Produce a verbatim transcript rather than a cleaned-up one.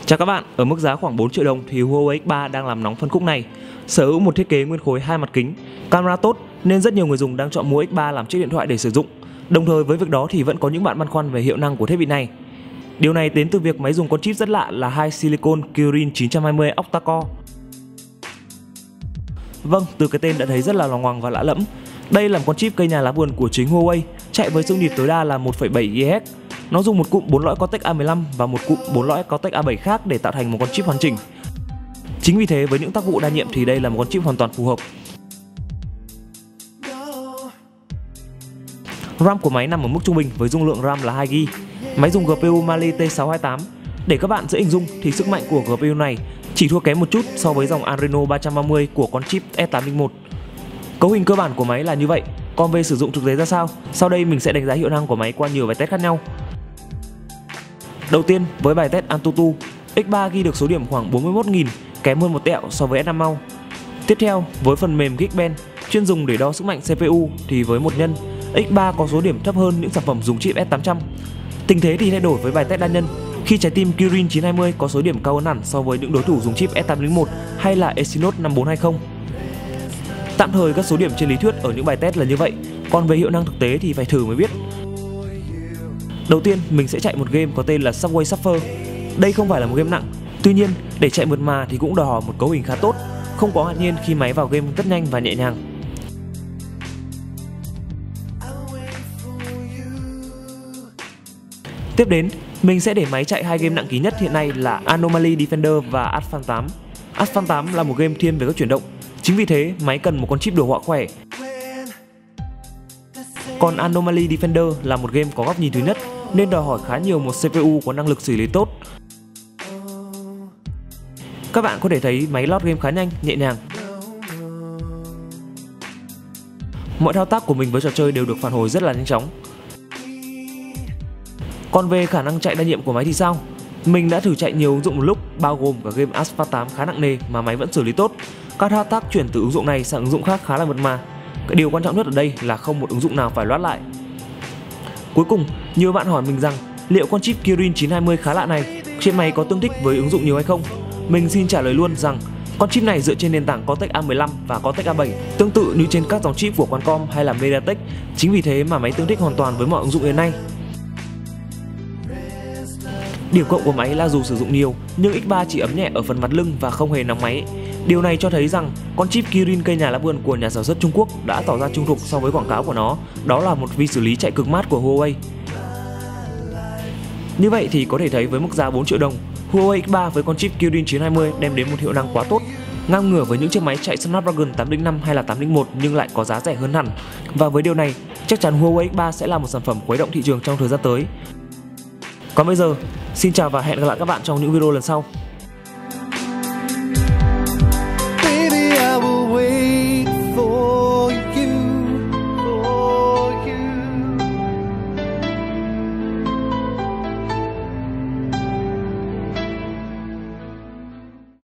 Chào các bạn, ở mức giá khoảng bốn triệu đồng thì Huawei X ba đang làm nóng phân khúc này. Sở hữu một thiết kế nguyên khối hai mặt kính, camera tốt nên rất nhiều người dùng đang chọn mua X ba làm chiếc điện thoại để sử dụng. Đồng thời với việc đó thì vẫn có những bạn băn khoăn về hiệu năng của thiết bị này. Điều này đến từ việc máy dùng con chip rất lạ là hai Silicon Kirin chín trăm hai mươi octa-core. Vâng, từ cái tên đã thấy rất là loằng ngoằng và lạ lẫm. Đây là một con chip cây nhà lá vườn của chính Huawei, chạy với xung nhịp tối đa là một phẩy bảy gi ga héc. Nó dùng một cụm bốn lõi Cortex A mười lăm và một cụm bốn lõi Cortex A bảy khác để tạo thành một con chip hoàn chỉnh. Chính vì thế với những tác vụ đa nhiệm thì đây là một con chip hoàn toàn phù hợp. RAM của máy nằm ở mức trung bình với dung lượng RAM là hai gi ga bai. Máy dùng giê pê u Mali T sáu hai tám. Để các bạn dễ hình dung thì sức mạnh của giê pê u này chỉ thua kém một chút so với dòng Adreno ba trăm ba mươi của con chip S tám không một. Cấu hình cơ bản của máy là như vậy, còn về sử dụng thực tế ra sao? Sau đây mình sẽ đánh giá hiệu năng của máy qua nhiều bài test khác nhau. Đầu tiên, với bài test AnTuTu, X ba ghi được số điểm khoảng bốn mươi mốt nghìn, kém hơn một tẹo so với S năm Max. Tiếp theo, với phần mềm Geekbench, chuyên dùng để đo sức mạnh xê pê u thì với một nhân, X ba có số điểm thấp hơn những sản phẩm dùng chip S tám trăm. Tình thế thì thay đổi với bài test đa nhân, khi trái tim Kirin chín hai mươi có số điểm cao hơn hẳn so với những đối thủ dùng chip S tám không một hay là Exynos năm bốn hai không. Tạm thời các số điểm trên lý thuyết ở những bài test là như vậy, còn về hiệu năng thực tế thì phải thử mới biết. Đầu tiên, mình sẽ chạy một game có tên là Subway Surfer. Đây không phải là một game nặng, tuy nhiên để chạy mượt mà thì cũng đòi hỏi một cấu hình khá tốt, không quá ngạc nhiên khi máy vào game rất nhanh và nhẹ nhàng. Tiếp đến, mình sẽ để máy chạy hai game nặng ký nhất hiện nay là Anomaly Defender và Asphalt tám. Asphalt tám là một game thiên về các chuyển động, chính vì thế máy cần một con chip đồ họa khỏe. Còn Anomaly Defender là một game có góc nhìn thứ nhất nên đòi hỏi khá nhiều một xê pê u có năng lực xử lý tốt. Các bạn có thể thấy máy load game khá nhanh, nhẹ nhàng. Mọi thao tác của mình với trò chơi đều được phản hồi rất là nhanh chóng. Còn về khả năng chạy đa nhiệm của máy thì sao? Mình đã thử chạy nhiều ứng dụng một lúc, bao gồm cả game Asphalt tám khá nặng nề mà máy vẫn xử lý tốt. Các thao tác chuyển từ ứng dụng này sang ứng dụng khác khá là mượt mà. Cái điều quan trọng nhất ở đây là không một ứng dụng nào phải loát lại. Cuối cùng, nhiều bạn hỏi mình rằng liệu con chip Kirin chín hai mươi khá lạ này trên máy có tương thích với ứng dụng nhiều hay không? Mình xin trả lời luôn rằng con chip này dựa trên nền tảng Cortex A mười lăm và Cortex A bảy, tương tự như trên các dòng chip của Qualcomm hay là MediaTek. Chính vì thế mà máy tương thích hoàn toàn với mọi ứng dụng hiện nay. Điểm cộng của máy là dù sử dụng nhiều nhưng X ba chỉ ấm nhẹ ở phần mặt lưng và không hề nóng máy. Điều này cho thấy rằng con chip Kirin cây nhà lá vườn của nhà sản xuất Trung Quốc đã tỏ ra trung thực so với quảng cáo của nó, đó là một vi xử lý chạy cực mát của Huawei. Như vậy thì có thể thấy với mức giá bốn triệu đồng, Huawei X ba với con chip Kirin chín hai mươi đem đến một hiệu năng quá tốt, ngang ngửa với những chiếc máy chạy Snapdragon tám không năm hay là tám không một nhưng lại có giá rẻ hơn hẳn. Và với điều này, chắc chắn Huawei X ba sẽ là một sản phẩm khuấy động thị trường trong thời gian tới. Còn bây giờ, xin chào và hẹn gặp lại các bạn trong những video lần sau.